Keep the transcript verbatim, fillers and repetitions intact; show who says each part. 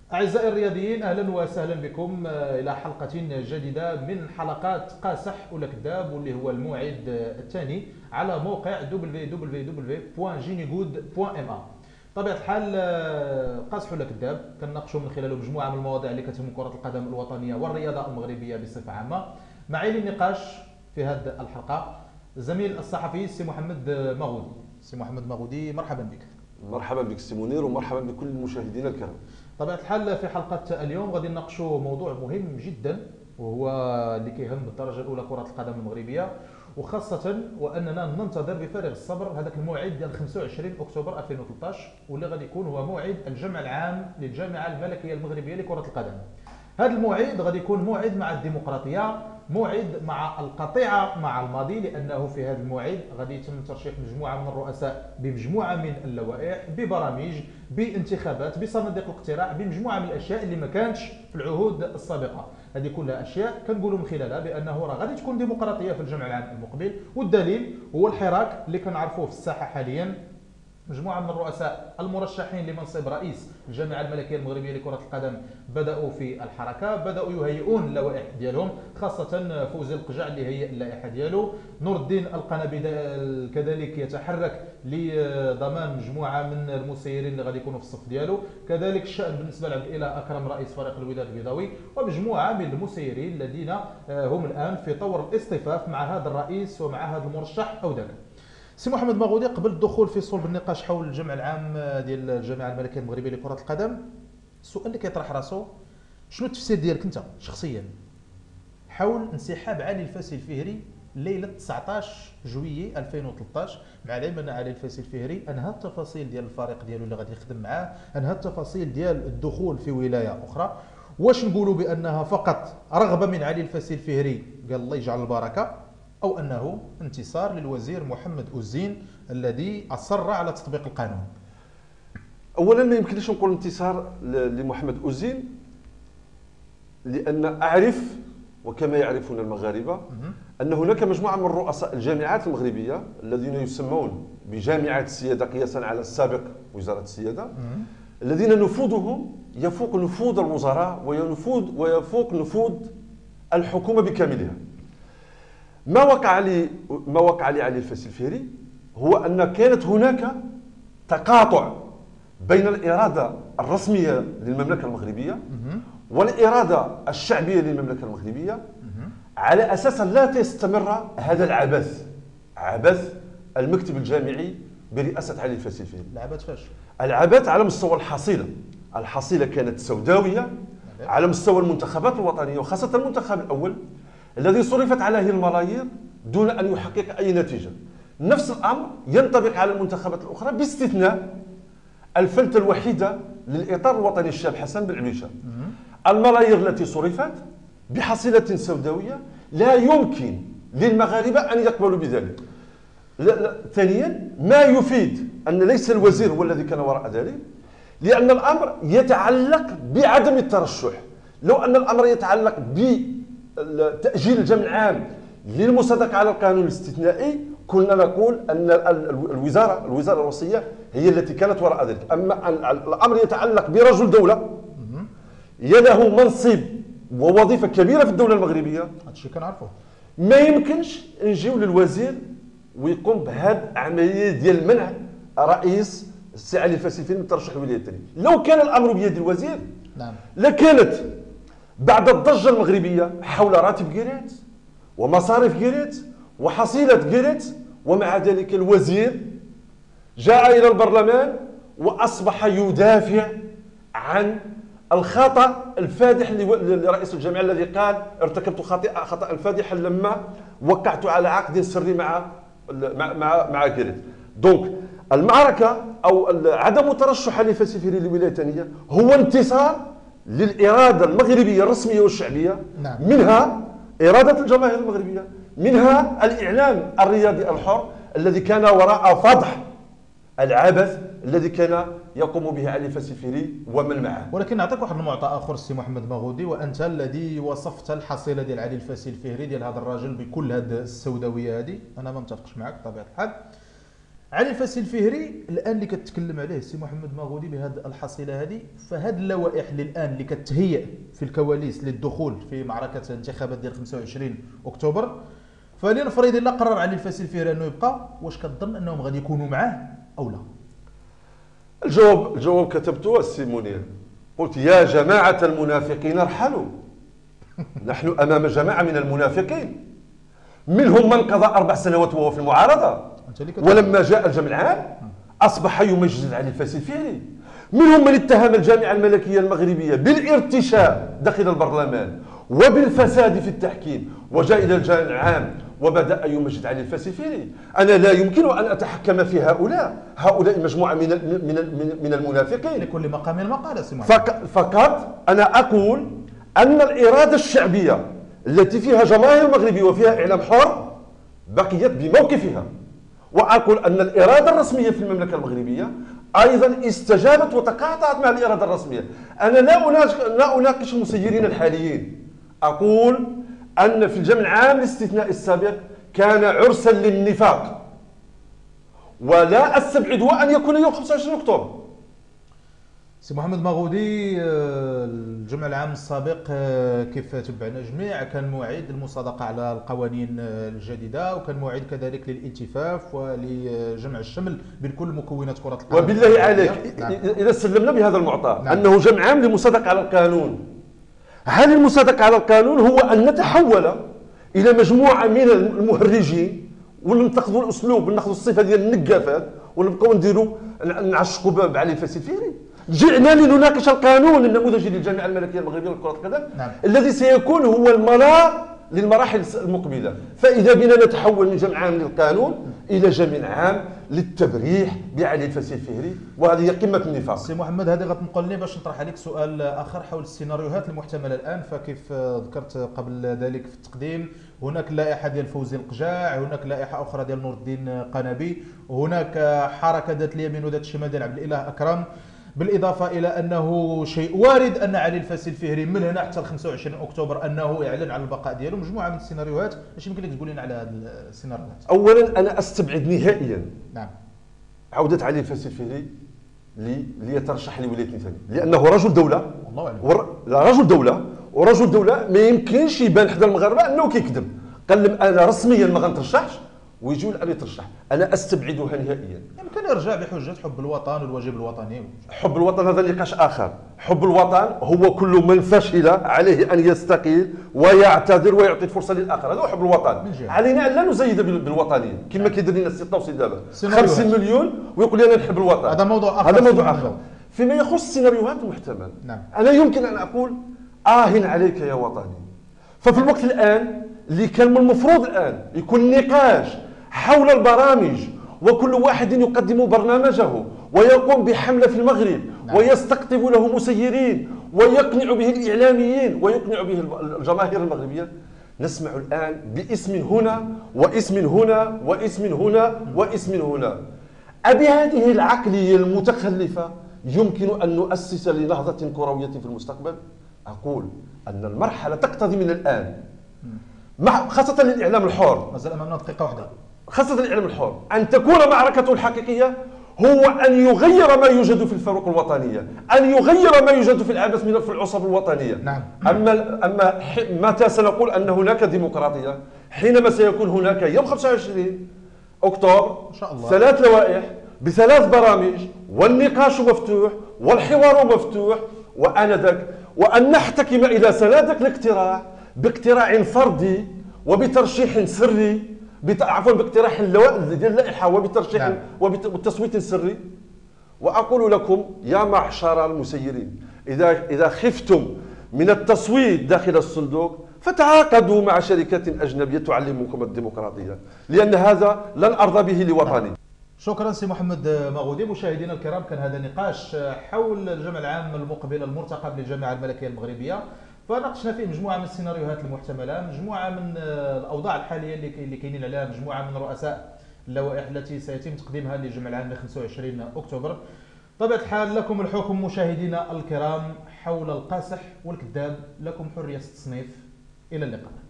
Speaker 1: أعزائي الرياضيين، أهلا وسهلا بكم إلى حلقة جديدة من حلقات قاسح ولا كذاب، واللي هو الموعد الثاني على موقع دبليو دبليو دبليو بوان جينيغود بوان ام ا. بطبيعة الحال قاسح ولا كذاب كنناقشوا من خلاله مجموعة من المواضيع اللي كتهم كرة القدم الوطنية والرياضة المغربية بصفة عامة. معي للنقاش في هذه الحلقة زميل الصحفي سي محمد مغودي. سي محمد مغودي، مرحبا بك.
Speaker 2: مرحبا بك سي منير، ومرحبا بكل المشاهدين الكرام.
Speaker 1: بطبيعة الحال في حلقة اليوم غادي نناقشوا موضوع مهم جدا، وهو اللي كيهم بالدرجة الأولى كرة القدم المغربية، وخاصة وأننا ننتظر بفارغ الصبر هذاك الموعد ديال خمسة وعشرين أكتوبر ألفين وثلاثة عشر، واللي غادي يكون هو موعد الجمع العام للجامعة الملكية المغربية لكرة القدم. هذا الموعد غادي يكون موعد مع الديمقراطية، موعد مع القطيعة مع الماضي، لأنه في هذا الموعد غادي يتم ترشيح مجموعة من الرؤساء بمجموعة من اللوائح، ببرامج، بانتخابات، بصناديق الاقتراع، بمجموعة من الأشياء اللي ما كانتش في العهود السابقة. هذه كلها أشياء كنقولوا من خلالها بأنه راه غادي تكون ديمقراطية في الجمع العام المقبل، والدليل هو الحراك اللي كنعرفوه في الساحة حاليا. مجموعة من الرؤساء المرشحين لمنصب رئيس الجامعة الملكية المغربية لكرة القدم بدأوا في الحركة، بدأوا يهيئون اللوائح ديالهم، خاصة فوزي القجع اللي هيئ اللائحة ديالو. نور الدين القنبي كذلك يتحرك لضمان مجموعة من المسيرين اللي غادي يكونوا في الصف ديالو. كذلك الشأن بالنسبة لعبد الإله أكرم رئيس فريق الوداد البيضاوي، ومجموعة من المسيرين الذين هم الآن في طور الاصطفاف مع هذا الرئيس ومع هذا المرشح أو ذاك. سي محمد مغودي، قبل الدخول في صلب النقاش حول الجمع العام ديال الجامعه الملكيه المغربيه لكره القدم، السؤال اللي كيطرح راسو شنو التفسير ديالك انت شخصيا حول انسحاب علي الفاسي الفهري ليله تسعطاش جويي ألفين وثلاثطاش، مع العلم ان علي الفاسي الفهري انهى التفاصيل ديال الفريق ديالو اللي غادي يخدم معاه، انهى التفاصيل ديال الدخول في ولايه اخرى. واش نقولوا بانها فقط رغبه من علي الفاسي الفهري قال الله يجعل البركه، أو أنه انتصار للوزير محمد أوزين الذي أصر على تطبيق القانون؟
Speaker 2: أولا ما يمكنليش نقول انتصار لمحمد أوزين، لأن أعرف وكما يعرفون المغاربة أن هناك مجموعة من رؤساء الجامعات المغربية الذين يسمون بجامعات السيادة قياسا على السابق وزارة السيادة، الذين نفوذهم يفوق نفوذ الوزراء ويفوق ويفوق نفوذ الحكومة بكاملها. ما وقع لي ما وقع لي علي الفاسي الفهري هو ان كانت هناك تقاطع بين الاراده الرسميه للمملكه المغربيه والاراده الشعبيه للمملكه المغربيه، على اساس لا تستمر هذا العبث، عبث المكتب الجامعي برئاسه علي الفاسي الفهري.
Speaker 1: العبث فاش؟
Speaker 2: العبث على مستوى الحصيله، الحصيله كانت سوداويه على مستوى المنتخبات الوطنيه، وخاصه المنتخب الاول الذي صرفت عليه الملايير دون أن يحقق أي نتيجة. نفس الأمر ينطبق على المنتخبات الأخرى باستثناء الفلتة الوحيدة للإطار الوطني الشاب حسن بن عبيشة. الملايير التي صرفت بحصيلة سوداوية لا يمكن للمغاربة أن يقبلوا بذلك. لا لا. ثانيا، ما يفيد أن ليس الوزير هو الذي كان وراء ذلك، لأن الأمر يتعلق بعدم الترشح. لو أن الأمر يتعلق ب تأجيل الجمع العام للمصادقة على القانون الاستثنائي كنا نقول أن الوزارة الوزارة الوصية هي التي كانت وراء ذلك. أما الأمر يتعلق برجل دولة له منصب ووظيفة كبيرة في الدولة المغربية،
Speaker 1: هذا الشيء كنعرفوه،
Speaker 2: ما يمكنش نجيو للوزير ويقوم بهذه العملية ديال منع رئيس السي علي الفاسي الفهري من الترشح للولاية الثانية. لو كان الأمر بيد الوزير
Speaker 1: نعم
Speaker 2: لكانت بعد الضجة المغربية حول راتب جيريت ومصاريف جيريت وحصيلة جيريت، ومع ذلك الوزير جاء إلى البرلمان وأصبح يدافع عن الخطأ الفادح لرئيس الجامعة الذي قال ارتكبت خطأ خطأ فادحا لما وقعت على عقد سري مع مع مع, مع جيريت. دونك المعركة أو عدم ترشح علي الفاسي الفهري للولاية الثانية هو انتصار للإرادة المغربية الرسمية والشعبية.
Speaker 1: نعم.
Speaker 2: منها إرادة الجماهير المغربية، منها الإعلام الرياضي الحر الذي كان وراء فضح العبث الذي كان يقوم به علي الفاسي الفهري ومن معه.
Speaker 1: ولكن نعطيك واحد المعطى اخر سي محمد مغودي، وانت الذي وصفت الحصيله ديال علي الفاسي الفهري ديال هذا الرجل بكل هذه السوداويه هذه، انا ما متفقش معك بطبيعه الحال. علي الفاسي الفهري الان اللي كتكلم عليه السي محمد ماغودي بهذه الحصيله هذه، فهاد اللوائح اللي الان اللي كتهيئ في الكواليس للدخول في معركه الانتخابات ديال خمسة وعشرين اكتوبر، فلنفرض الا قرر علي الفاسي الفهري انه يبقى، واش كتظن انهم غادي يكونوا معاه او لا؟
Speaker 2: الجواب الجواب كتبته السي منير، قلت يا جماعه المنافقين ارحلوا. نحن امام جماعه من المنافقين، منهم من قضى اربع سنوات وهو في المعارضه ولما جاء الجمع العام اصبح يمجد علي الفاسي الفهري، منهم من اتهم الجامعه الملكيه المغربيه بالارتشاء داخل البرلمان وبالفساد في التحكيم، وجاء الى الجامع العام وبدا يمجد علي الفاسي الفهري. انا لا يمكن ان اتحكم في هؤلاء، هؤلاء مجموعه من من من المنافقين.
Speaker 1: لكل مقام مقال سي
Speaker 2: فقط انا اقول ان الاراده الشعبيه التي فيها جماهير المغربيه وفيها اعلام حر بقيت بموقفها، واقول ان الاراده الرسميه في المملكه المغربيه ايضا استجابت وتقاطعت مع الاراده الرسميه. انا لا اناقش لا اناقش المسيرين الحاليين، اقول ان في الجمع العام الاستثناء السابق كان عرسا للنفاق، ولا استبعد ان يكون يوم خمسة وعشرين اكتوبر.
Speaker 1: سي محمد ماغودي، الجمع العام السابق كيف تبعنا جميع كان موعد المصادقه على القوانين الجديده، وكان موعد كذلك للالتفاف ولجمع الشمل بين كل مكونات كره القدم.
Speaker 2: وبالله عليك نعم. اذا سلمنا بهذا المعطى نعم. انه جمع عام للمصادقه على القانون، هل المصادقه على القانون هو ان نتحول الى مجموعه من المهرجين وننتقدوا الاسلوب وناخذوا الصفه ديال النقافات ونبقاو نديروا نعشقوا بعلي الفاسي الفهري؟ جئنا لنناقش القانون النموذجي للجامعه الملكيه المغربيه لكره القدم نعم. الذي سيكون هو المنار للمراحل المقبله، فاذا بنا نتحول من جمع عام للقانون الى جمع عام للتبريح بعلي الفاسي الفهري، وهذه هي قمه النفاق.
Speaker 1: سي محمد، هذه غتنقلني باش نطرح عليك سؤال اخر حول السيناريوهات المحتمله الان. فكيف ذكرت قبل ذلك في التقديم، هناك لائحه ديال فوزي القجاع، هناك لائحه اخرى ديال نور الدين قنبي، وهناك حركه ذات اليمين وذات الشمال ديال عبد الاله اكرم، بالاضافه الى انه شيء وارد ان علي الفاسي الفهري من هنا حتى خمسة وعشرين اكتوبر انه يعلن على البقاء ديالو. مجموعه من السيناريوهات، اش يمكن لك تقول لنا على هذه السيناريوهات؟
Speaker 2: اولا انا استبعد نهائيا
Speaker 1: نعم
Speaker 2: عوده علي الفاسي الفهري لي ليترشح لولايه مثالي، لانه رجل دوله.
Speaker 1: والله اعلم
Speaker 2: ور... لا رجل دوله، ورجل دوله ما يمكنش يبان حدا المغاربه انه كيكذب. قال لهم انا رسميا ما غنترشحش ويجيو الان يترشح، انا استبعدها نهائيا.
Speaker 1: يمكن يرجع بحجه حب الوطن والواجب الوطني.
Speaker 2: حب الوطن هذا نقاش اخر، حب الوطن هو كل من فشل عليه ان يستقيل ويعتذر ويعطي الفرصه للاخر، هذا هو حب الوطن. علينا ان لا نزيد بالوطنيه كما كيدير لنا السي طوسي دابا خمسين مليون ويقول لي انا نحب الوطن.
Speaker 1: هذا موضوع اخر.
Speaker 2: هذا موضوع اخر. فيما يخص السيناريوهات المحتمل
Speaker 1: نعم.
Speaker 2: انا يمكن ان اقول آه عليك يا وطني. ففي الوقت الان اللي كان من المفروض الان يكون نقاش حول البرامج وكل واحد يقدم برنامجه ويقوم بحملة في المغرب نعم. ويستقطب له مسيرين ويقنع به الإعلاميين ويقنع به الجماهير المغربية، نسمع الآن باسم هنا واسم هنا واسم هنا واسم هنا. أبهذه العقلية المتخلفة يمكن أن نؤسس لنهضة كروية في المستقبل؟ أقول أن المرحلة تقتضي من الآن، خاصة للإعلام الحر،
Speaker 1: مازال أمامنا دقيقة واحدة،
Speaker 2: خاصة الإعلام الحر، أن تكون معركته الحقيقية هو أن يغير ما يوجد في الفروق الوطنية، أن يغير ما يوجد في العبث من في العصب الوطنية.
Speaker 1: نعم.
Speaker 2: أما أما متى سنقول أن هناك ديمقراطية؟ حينما سيكون هناك يوم خمسة وعشرين أكتوبر إن شاء الله ثلاث لوائح بثلاث برامج والنقاش مفتوح والحوار مفتوح، وآنذاك وأن نحتكم إلى سنادق الاقتراع باقتراع فردي وبترشيح سري، عفوا باقتراح ديال اللائحه وبترشيح نعم. وبتصويت سري. واقول لكم يا معشر المسيرين، اذا اذا خفتم من التصويت داخل الصندوق فتعاقدوا مع شركات اجنبيه تعلمكم الديمقراطيه، لان هذا لن ارضى به لوطني. نعم.
Speaker 1: شكرا سي محمد ماغودي. مشاهدينا الكرام، كان هذا نقاش حول الجمع العام المقبل المرتقب للجامعه الملكيه المغربيه، فناقشنا فيه مجموعه من السيناريوهات المحتمله، مجموعه من الاوضاع الحاليه اللي كاينين عليها مجموعه من رؤساء اللوائح التي سيتم تقديمها للجمع العام ل خمسة وعشرين اكتوبر. طبيعه الحال لكم الحكم مشاهدينا الكرام حول القاصح والكذاب، لكم حريه التصنيف. الى اللقاء.